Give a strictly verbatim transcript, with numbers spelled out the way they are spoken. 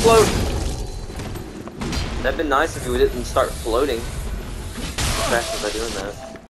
float. That'd been nice if you didn't start floating as fast as I doing that.